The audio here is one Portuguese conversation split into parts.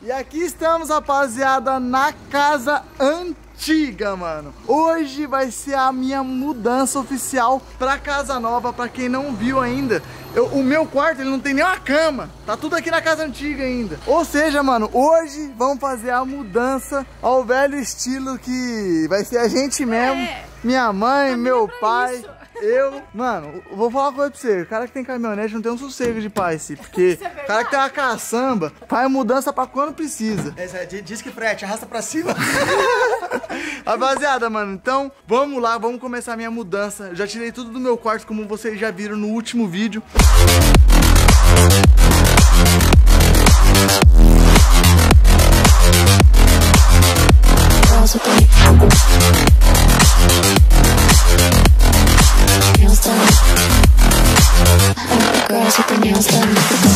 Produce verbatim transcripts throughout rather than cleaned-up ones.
E aqui estamos, rapaziada, na casa antiga, mano. Hoje vai ser a minha mudança oficial pra casa nova. Pra quem não viu ainda, eu, o meu quarto ele não tem nem uma cama. Tá tudo aqui na casa antiga ainda. Ou seja, mano, hoje vamos fazer a mudança ao velho estilo, que vai ser a gente mesmo. É. Minha mãe, meu pai... Isso. Eu, mano, vou falar uma coisa pra você. O cara que tem caminhonete não tem um sossego de paz, porque é o cara que tem uma caçamba faz mudança pra quando precisa. É, diz que frete, arrasta pra cima. Rapaziada, mano, então vamos lá, vamos começar a minha mudança. Eu já tirei tudo do meu quarto, como vocês já viram no último vídeo. Girls with their nails done.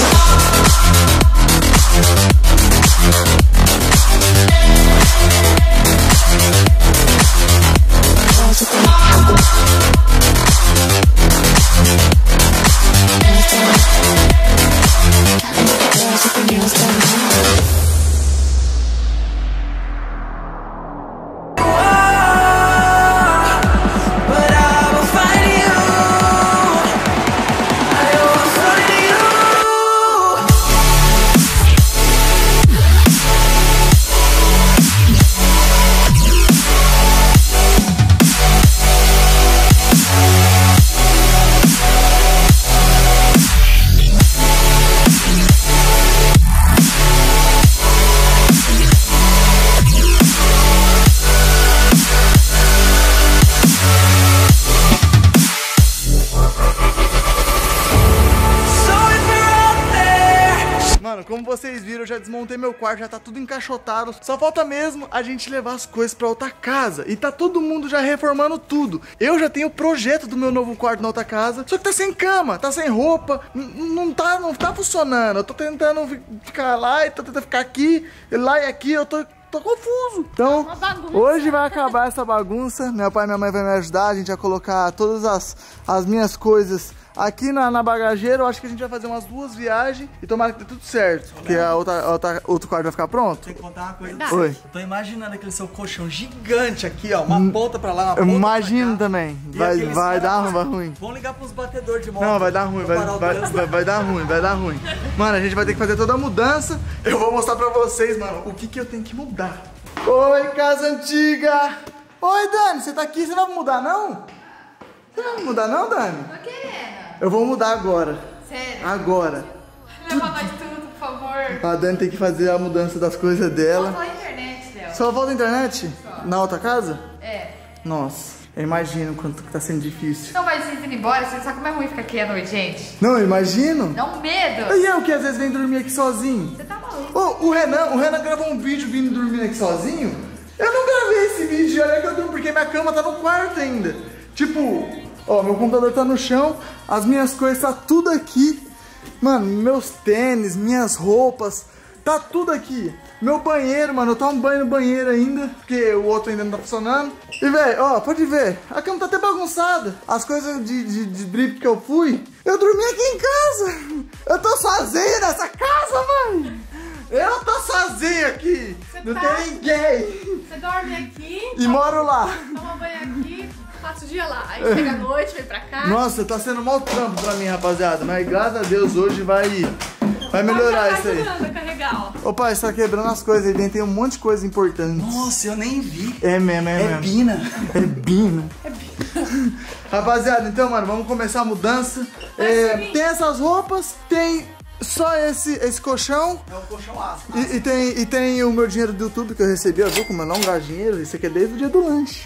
Como vocês viram, eu já desmontei meu quarto, já tá tudo encaixotado. Só falta mesmo a gente levar as coisas pra outra casa. E tá todo mundo já reformando tudo. Eu já tenho o projeto do meu novo quarto na outra casa, só que tá sem cama, tá sem roupa. Não tá, não tá funcionando. Eu tô tentando ficar lá e tô tentando ficar aqui, lá e aqui. Eu tô... Tô confuso. Então, hoje vai acabar essa bagunça. Meu pai e minha mãe vão me ajudar. A gente vai colocar todas as, as minhas coisas aqui na, na bagageira. Eu acho que a gente vai fazer umas duas viagens e tomara que dê tudo certo. Porque a outra, a outra, outro quarto vai ficar pronto. Tem que contar uma coisa. Oi. Eu tô imaginando aquele seu colchão gigante aqui, ó. Uma hum, ponta pra lá, uma ponta imagino pra cá. Também. Vai, vai dar ruim, vai ruim. Vamos ligar pros batedores de moto. Não, vai dar ruim, vai, vai, vai, vai dar ruim, vai dar ruim. Mano, a gente vai ter que fazer toda a mudança. Eu vou mostrar pra vocês, mano, o que que eu tenho que mudar. Oi, casa antiga! Oi, Dani, você tá aqui? Você vai mudar, não? Você vai mudar, não, Dani? Tô querendo. Eu vou mudar agora. Sério? Agora. Leva nós tudo, por favor. A Dani tem que fazer a mudança das coisas dela. Só a internet, Léo. Só volta a internet? Só. Na outra casa? É. Nossa, eu imagino quanto que tá sendo difícil. Não, mas vocês indo embora, você sabe como é ruim ficar aqui à noite, gente? Não, eu imagino. Dá um medo. E eu que às vezes venho dormir aqui sozinho? Você tá maluco. Oh, o Renan, o Renan gravou um vídeo vindo dormir aqui sozinho. Eu não gravei esse vídeo, e olha que eu durmo, porque minha cama tá no quarto ainda. Tipo, ó, meu computador tá no chão, as minhas coisas tá tudo aqui. Mano, meus tênis, minhas roupas, tá tudo aqui. Meu banheiro, mano, eu tomo banho no banheiro ainda, porque o outro ainda não tá funcionando. E, velho, ó, pode ver, a cama tá até bagunçada. As coisas de, de, de drift que eu fui, eu dormi aqui em casa. Eu tô sozinho nessa casa, mãe. Eu tô sozinho aqui. Você não tá... tem ninguém. Você dorme aqui. E moro lá. Toma banho aqui, passa o dia lá. Aí chega a noite, vem pra cá. Nossa, tá sendo mau trampo pra mim, rapaziada. Mas graças a Deus hoje vai, vai melhorar isso aí. Carregar, ó. Ô pai, você tá quebrando as coisas aí dentro. Tem um monte de coisa importante. Nossa, eu nem vi. É mesmo, é, é mesmo. Bina. É Bina. É Bina. Rapaziada, então, mano, vamos começar a mudança. É, tem essas roupas, tem... Só esse, esse colchão. É um colchão aço. E, e, tem, e tem o meu dinheiro do YouTube que eu recebi. Eu viu como eu não gasto dinheiro? Isso aqui é desde o dia do lanche.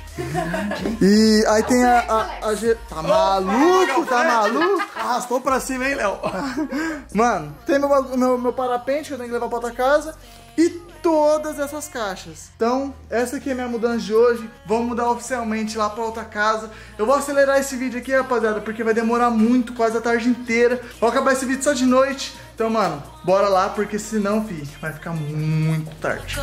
E aí tem a... a, a, a tá maluco? Tá maluco? Arrastou pra cima, hein, Léo? Mano, tem meu, meu, meu parapente que eu tenho que levar pra outra casa. E todas essas caixas. Então, essa aqui é a minha mudança de hoje. Vamos mudar oficialmente lá pra outra casa. Eu vou acelerar esse vídeo aqui, rapaziada, porque vai demorar muito, quase a tarde inteira. Vou acabar esse vídeo só de noite. Então, mano, bora lá, porque senão, fi, vai ficar muito tarde.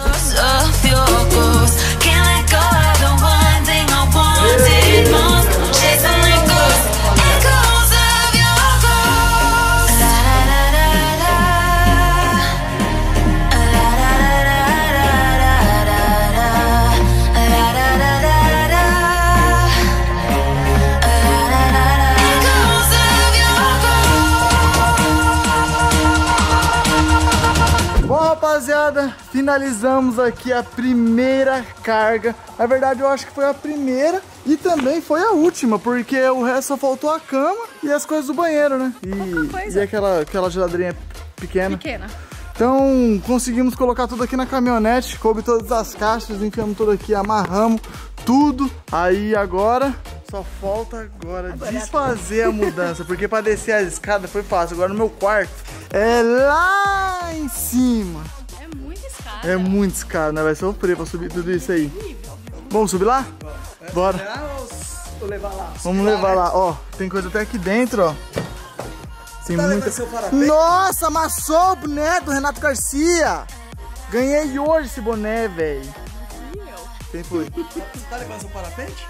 rapaziada, finalizamos aqui a primeira carga. Na verdade, eu acho que foi a primeira e também foi a última, porque o resto só faltou a cama e as coisas do banheiro, né? E, e aquela, aquela geladeirinha pequena. Pequena. Então, conseguimos colocar tudo aqui na caminhonete, coube todas as caixas, enfiamos tudo aqui, amarramos tudo. Aí agora, só falta agora, agora desfazer a mudança, porque para descer a escada foi fácil. Agora no meu quarto é lá em cima. É muito escada. É muito escada, né? Vai sofrer pra subir tudo isso aí. Vamos subir lá? Bora. Vou levar lá. Vamos levar lá, ó. Tem coisa até aqui dentro, ó. Tem tá muita... seu parapente? Nossa, amassou o boné do Renato Garcia. Ganhei hoje esse boné, velho. Quem foi? Você tá levando seu parapente?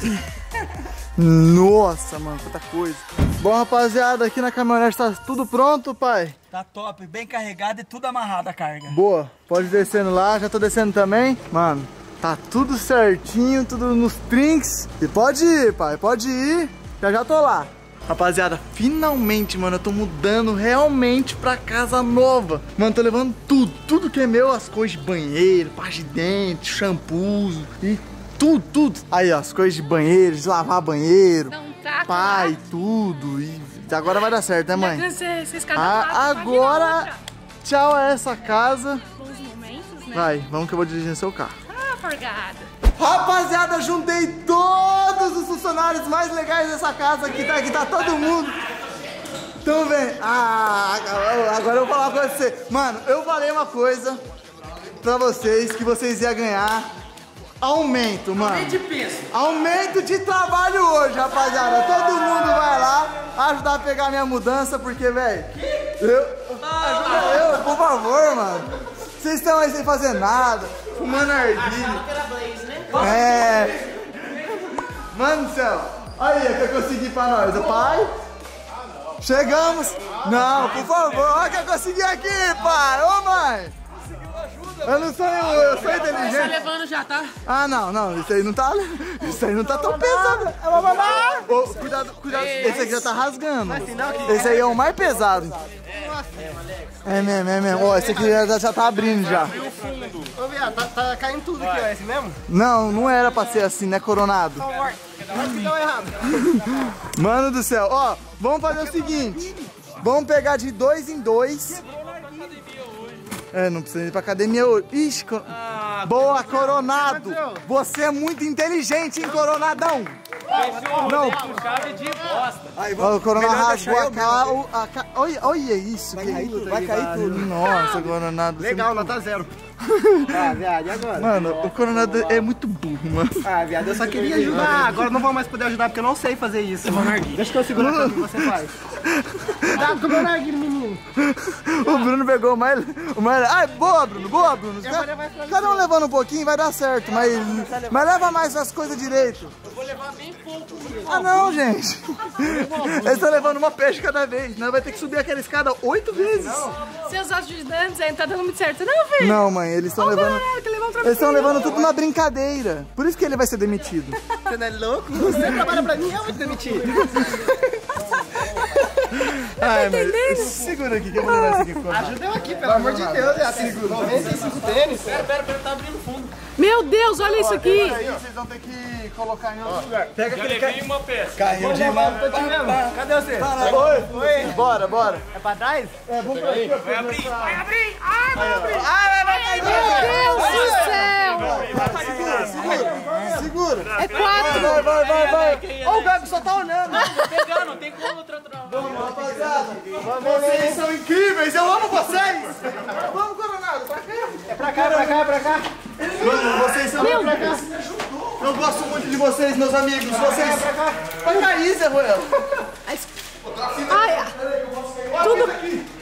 Nossa, mano, quanta coisa. Bom, rapaziada, aqui na caminhonete tá tudo pronto, pai? Tá top, bem carregado e tudo amarrado a carga. Boa, pode ir descendo lá, já tô descendo também. Mano, tá tudo certinho, tudo nos trinks. E pode ir, pai, pode ir. Já já tô lá. Rapaziada, finalmente, mano, eu tô mudando realmente pra casa nova. Mano, tô levando tudo, tudo que é meu, as coisas de banheiro, pasta de dente, shampoo e tudo, tudo. Aí, ó, as coisas de banheiro, de lavar banheiro, Não, tá, pai, tudo. E agora vai dar certo, né, mãe? Você, você escada Ah, fácil, agora, tchau a essa casa. bons momentos, né? Vai, vamos que eu vou dirigir seu carro. Ah, forgada. Rapaziada, juntei todos os funcionários mais legais dessa casa aqui, tá? Aqui tá todo mundo. Então vem. Ah, agora eu vou falar pra você. Mano, eu falei uma coisa pra vocês, que vocês iam ganhar aumento, mano. Aumento de peso. Aumento de trabalho hoje, rapaziada. Todo mundo vai lá ajudar a pegar minha mudança, porque, velho, eu... Ajuda eu, por favor, mano. Vocês estão aí sem fazer nada, fumando narguilha. É. Mano do céu, aí o que eu consegui pra nós, o pai? Chegamos. Não, por favor, olha o que eu consegui aqui, pai. Ô, mãe. Eu não sou, eu, eu sou inteligente. Tá levando já, tá? Ah, não, não, isso aí não tá, isso aí não tá tão pesado. Ô, cuidado, cuidado, esse aqui já tá rasgando. Esse aí é o mais pesado. É mesmo, é mesmo. Ó, esse aqui já, já tá abrindo já. Ô, viado, tá, tá caindo tudo aqui, ó. É esse mesmo? Não, não era pra ser assim, né, Coronado? Mas que deu errado. Mano do céu, ó, vamos fazer o seguinte. Vamos pegar de dois em dois. É, não precisa ir pra academia hoje. Ixi, co... ah, boa, Coronado. Você é muito inteligente, hein, Coronadão? Não. Chave de bosta. Aí, vamos, o Coronado rasgou a cal... A ca... olha, olha isso. Vai que cair isso, tudo, vai cair tudo. Nossa, Coronado. Legal, você... nota zero. Ah, viado, e agora? Mano, o Coronado é muito burro, mano. Ah, viado, eu só queria ajudar. Agora eu não vou mais poder ajudar porque eu não sei fazer isso. Deixa que eu seguro a câmera e você faz. Cuidado com o meu narguilho, menino. O Bruno pegou mais... o mais... Ai, boa, Bruno, boa, Bruno. Cada um levando um pouquinho vai dar certo, mas, mas leva mais as coisas direito. Eu vou levar bem pouco mesmo. Ah, não, gente. Eles estão levando uma peixe cada vez, né? Vai ter que subir aquela escada oito vezes. Seus ajudantes aí não tá dando muito certo, não, filho? Não, mãe, eles estão levando... Coronado, que levou um Eles estão levando tudo na brincadeira. Por isso que ele vai ser demitido. Você não é louco? Você trabalha pra mim, eu vou te demitir. Ai, mas... Segura aqui, que eu vou levar isso aqui. Ajuda eu aqui, pelo amor de Deus. Já tem noventa e cinco tênis. Pera, pera, pera, tá abrindo fundo. Meu Deus, olha isso aqui. Aí vocês vão ter que colocar em outro lugar. Pega Já aquele levei uma peça. Carrinho de mão. Tô te vendo. Cadê você? Oi, oi. Bora, bora. É pra trás? É, vamos pra aqui. Vai abrir, vai abrir. Ai, vai abrir. Ai, vai cair. Meu Deus do céu. Segura, segura. É quatro. Vai, vai, vai, vai. Ó, o Gago só tá olhando. Tô pegando, não tem como tratar. Vamos, rapaziada. Vocês são incríveis, eu amo vocês. Vamos, Coronado, pra cá. É pra cá, pra cá, pra cá. Mano, vocês são Meu pra cá. Eu gosto muito de vocês, meus amigos. Vocês... Pra cair, Zé Ruel. Ai, tudo...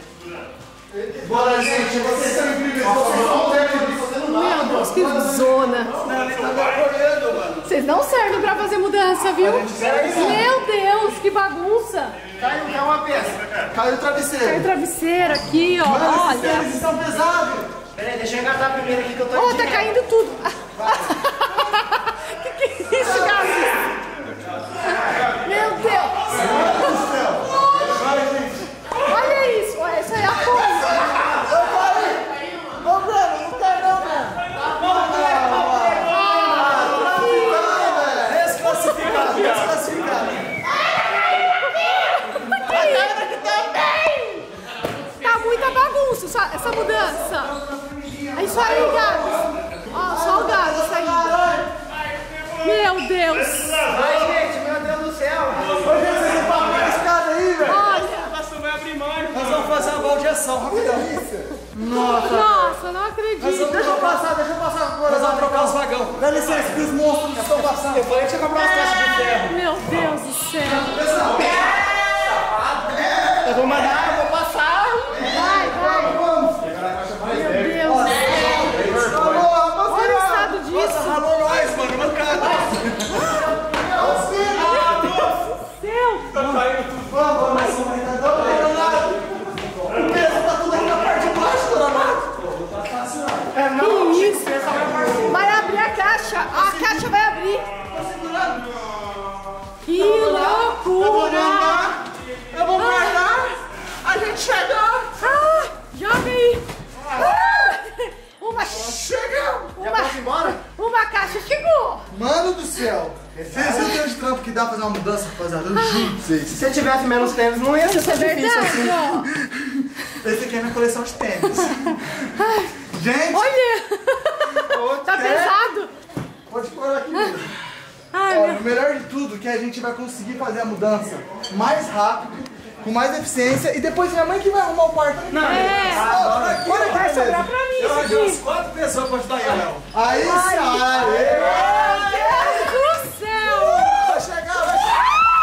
Bora, gente, vocês são incríveis. Vocês não servem. Meu Deus, que zona. Vocês não servem pra fazer mudança, viu? Meu Deus, que bagunça. Caiu, caiu uma peça. Caiu o travesseiro. Tem travesseiro aqui, ó. Olha. Eles estão pesados. Peraí, deixa eu engatar primeiro aqui que eu tô Oh, tá caindo tudo. Que que é isso, Gabi? Meu Deus. Olha isso. Olha, isso aí é a coisa. isso aí, Gabs. Ó, só o Gabs saindo. Meu Deus. Ai, gente, meu Deus do céu. Ô, gente, vocês não pagam a escada aí, velho. Olha. Nós vamos fazer uma baldeação, rapidão. Nossa. Nossa, não acredito. Deixa eu passar, deixa eu passar agora. Nós vamos trocar os vagão. Dá licença que os monstros estão passando. Eu falei que tinha que comprar umas caixas de ferro. Meu Deus do céu. Eu vou mandar, eu vou passar. Vai, vai. Meu Deus do céu. Olha o estado disso. Ralou nós, mano, mancada. Céu. Tá caindo tudo. Vamos, mas não vai dar nada. O peso tá tudo aqui na parte de baixo, Donato. É, não, Que isso? Vai abrir a caixa. A caixa vai abrir. Que loucura. Eu vou guardar. A gente chegou. Ah, joga aí. Ah, uma, Chegamos. uma, uma caixa chegou. Mano do céu. Vocês viram o tanto de trampo que dá pra fazer uma mudança, rapaziada? Eu juro pra vocês. se eu tivesse menos tênis, não ia ser Isso é tão difícil verdade, assim. ó. Esse aqui é minha coleção de tênis. Gente, Olha. Tá pesado. pode pôr aqui mesmo. Ai, Olha, meu. o melhor de tudo é que a gente vai conseguir fazer a mudança mais rápido, com mais eficiência, e depois minha mãe que vai arrumar o quarto. Não, É. olha aqui, Olha, vai beleza. sobrar pra mim Eu isso arranjei aqui. umas quatro pessoas pra ajudar eu, Léo. Aí sim, aê. Meu Deus do céu. Vai chegar, vai chegar.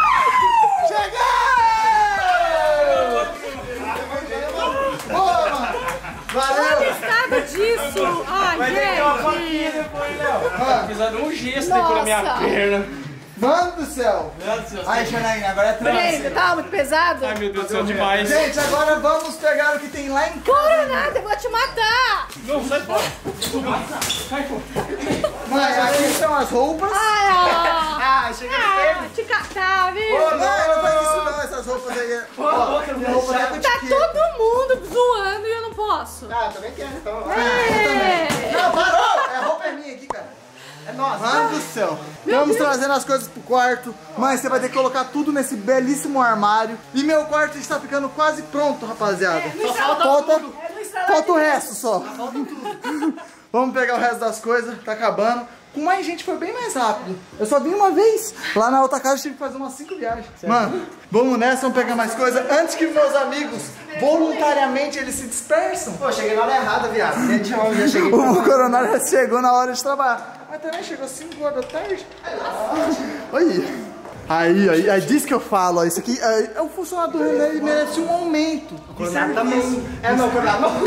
Chegou! Boa, mano. Olha o Valeu. estado disso. Ai, Vai ter que ter uma gente. faquinha depois, Léo. Mano, Precisar de um gesto aí na minha Nossa. perna. mano do céu. Meu Deus do céu. Aí, Janaína, agora é Peraí, trânsito. tá muito pesado? Ai, meu Deus do céu, demais. Gente, agora vamos pegar o que tem lá em casa. Coronado, eu vou te matar. Não, sai fora. Sai fora. Mãe, aqui são as roupas. Ai, ó. Ah, chega no Ah, tênis. te catar, viu? Não, não faz isso não, essas roupas aí. Ó, minha roupa é Tá todo mundo zoando e eu não posso. Ah, também quero, então. É. Não, parou! É, a roupa é minha aqui, cara. É nossa. Mano do céu. Estamos trazendo as coisas pro quarto. Mãe, você vai ter que colocar tudo nesse belíssimo armário. E meu quarto está ficando quase pronto, rapaziada. Só falta, falta, falta o resto só. Vamos pegar o resto das coisas, tá acabando. Com mais gente foi bem mais rápido. Eu só vim uma vez. Lá na outra casa eu tive que fazer umas cinco viagens. Mano, vamos nessa, vamos pegar mais coisa. Antes que meus amigos, voluntariamente, eles se dispersam. Pô, cheguei na hora errada, viado. Já, tinha- já cheguei. O coronário já chegou na hora de trabalhar. Mas também chegou cinco horas da tarde. Aí. Aí, aí, é disso que eu falo, ó, isso aqui é, é o funcionador, né, ele merece um aumento. Coronado também. É, não, coronado não.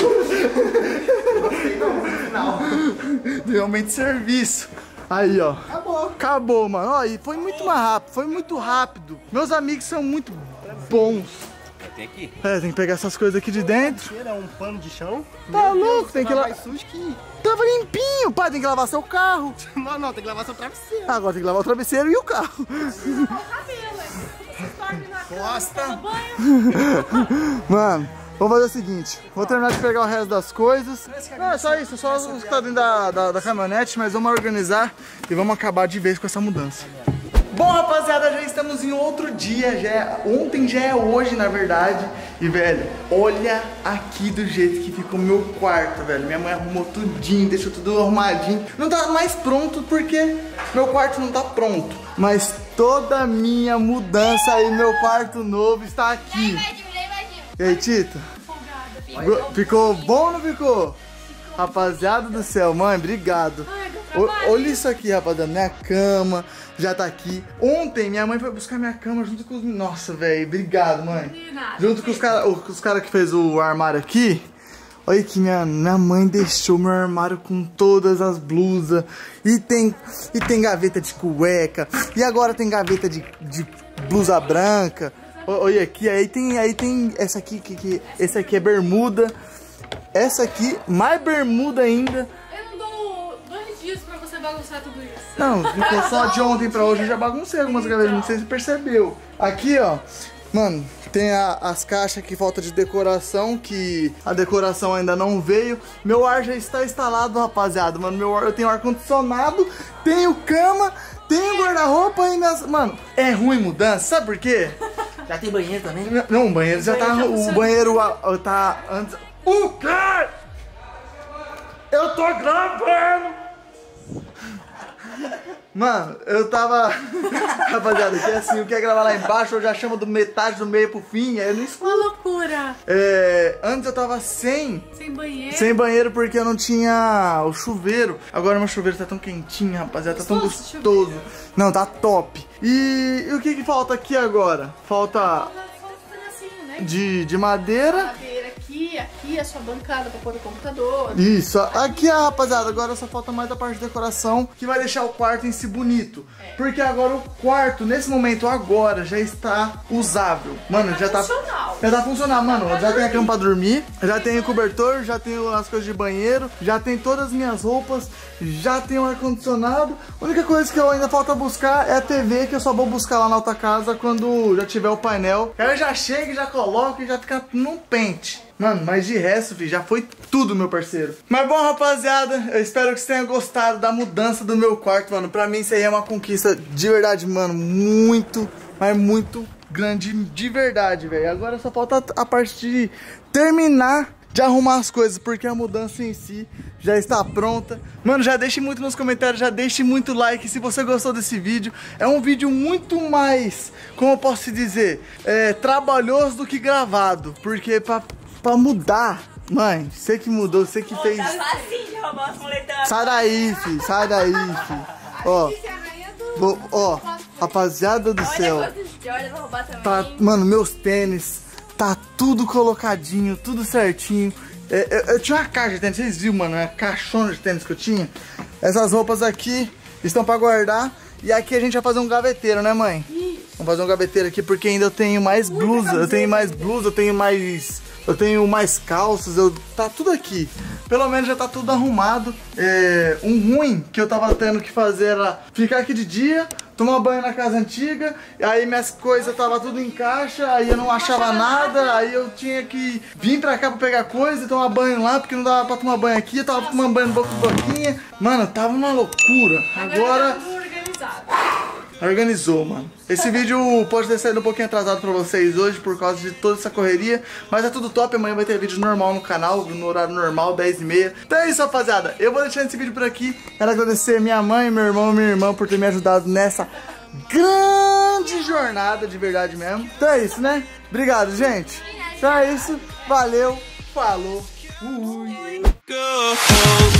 Gostei não, no final. De aumento de serviço. Aí, ó. Acabou. Acabou, mano. Ó, e foi muito mais rápido, foi muito rápido. Meus amigos são muito bons. Tem aqui. É, tem que pegar essas coisas aqui de dentro. Tira um pano de chão. Tá louco, tem que Tá lavar. mais sujo que... Tava limpinho, pai, tem que lavar seu carro. Não, não, tem que lavar seu travesseiro. Agora tem que lavar o travesseiro e o carro. O cabelo, vocês dormem na cama, Costa. toma banho. Mano, vamos fazer o seguinte, vou terminar de pegar o resto das coisas. Não, é só isso, só os que tá dentro da, da, da caminhonete, mas vamos organizar e vamos acabar de vez com essa mudança. Bom, rapaziada, já estamos em outro dia, já é, ontem já é hoje, na verdade. E, velho, olha aqui do jeito que ficou o meu quarto, velho. Minha mãe arrumou tudinho, deixou tudo arrumadinho. Não tá mais pronto porque meu quarto não tá pronto. Mas toda a minha mudança e meu quarto novo está aqui. E aí, Tito? Go- Ficou bom ou não ficou? Rapaziada do céu, mãe, obrigado. Ai, deu O- trabalho. olha isso aqui, rapaziada, minha cama já tá aqui. Ontem minha mãe foi buscar minha cama junto com os... Nossa, velho, obrigado, mãe. De nada. Junto com os caras os cara que fez o armário aqui. Olha que minha, minha mãe deixou meu armário com todas as blusas. E tem, e tem gaveta de cueca. E agora tem gaveta de, de blusa branca. O- Olha aqui, aí tem, aí tem essa aqui, que, que, esse aqui é bermuda. Essa aqui, mais bermuda ainda. Eu não dou dois dias pra você bagunçar tudo isso. Não, ficou só de ontem pra hoje, eu já baguncei algumas gavetas, não sei se você percebeu. Aqui, ó, mano, tem a- as caixas que falta de decoração, que a decoração ainda não veio. Meu ar já está instalado, rapaziada, mano, meu ar, eu tenho ar-condicionado, tenho cama, tenho guarda-roupa e minhas... Mano, é ruim mudança, sabe por quê? Já tem banheiro também? Não, o banheiro já tá, o banheiro ah, tá antes... O quê? Eu tô gravando! Mano, eu tava... Rapaziada, que é assim, o que é gravar lá embaixo, eu já chamo do metade do meio pro fim, aí eu não escuto. Uma loucura. É, antes eu tava sem... Sem banheiro. Sem banheiro porque eu não tinha o chuveiro. Agora meu chuveiro tá tão quentinho, rapaziada, tá tão Gostoso gostoso. Não, tá top. E, e o que que falta aqui agora? Falta de, de madeira. Madeira aqui, aqui a sua bancada pra pôr o computador. Isso, aqui, ah, rapaziada, agora só falta mais a parte de decoração, que vai deixar o quarto em si bonito. É. Porque agora o quarto, nesse momento agora, já está usável. Mano, já, já tá funcional. Já tá funcional, mano. Já tem a cama pra dormir, já tem o cobertor, já tem as coisas de banheiro, já tem todas as minhas roupas, já tem o ar-condicionado. A única coisa que eu ainda falta buscar é a T V, que eu só vou buscar lá na outra casa quando já tiver o painel. Aí eu já chego, já coloco e já fica num pente. Mano, mas de resto, filho, já foi tudo, meu parceiro. Mas bom, rapaziada, eu espero que vocês tenham gostado da mudança do meu quarto, mano. Pra mim isso aí é uma conquista de verdade, mano, muito, mas muito grande de verdade, velho. Agora só falta a parte de terminar de arrumar as coisas, porque a mudança em si já está pronta. Mano, já deixe muito nos comentários, já deixe muito like se você gostou desse vídeo. É um vídeo muito mais, como eu posso dizer, é, trabalhoso do que gravado, porque pra, pra mudar, mãe, você que mudou, você que fez... Sai daí, filho, sai daí, filho. Ó, vou, ó, rapaziada do céu, tá, mano, meus tênis... Tá tudo colocadinho, tudo certinho. É, eu, eu tinha uma caixa de tênis, vocês viram, mano? Uma caixona de tênis que eu tinha. Essas roupas aqui estão pra guardar. E aqui a gente vai fazer um gaveteiro, né, mãe? Vamos fazer um gaveteiro aqui porque ainda eu tenho mais blusa. Eu tenho mais blusa, eu tenho mais... Eu tenho mais calças, eu, tá tudo aqui. Pelo menos já tá tudo arrumado. É, um ruim que eu tava tendo que fazer era ficar aqui de dia, tomar banho na casa antiga, e aí minhas coisas tava tudo em caixa, aí eu não achava nada, aí eu tinha que vir pra cá pra pegar coisa e tomar banho lá, porque não dava pra tomar banho aqui, eu tava tomando banho no boca de boquinha. Mano, tava uma loucura. Agora... Organizou, mano. Esse vídeo pode ter saído um pouquinho atrasado pra vocês hoje por causa de toda essa correria, mas é tudo top. Amanhã vai ter vídeo normal no canal, no horário normal, dez e meia. Então é isso, rapaziada. Eu vou deixando esse vídeo por aqui. Quero agradecer minha mãe, meu irmão e minha irmã por ter me ajudado nessa grande jornada, de verdade mesmo. Então é isso, né? Obrigado, gente. Então é isso. Valeu. Falou. Fui.